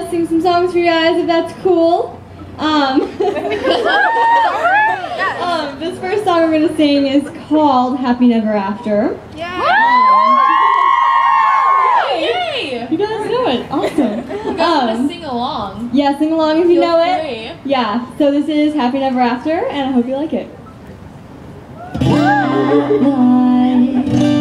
sing some songs for you guys if that's cool. This first song we're gonna sing is called Happy Never After. Yay! You guys know it. Awesome. You guys want to sing along? Yeah, sing along if you know it. Free. Yeah, so this is Happy Never After, and I hope you like it. Bye.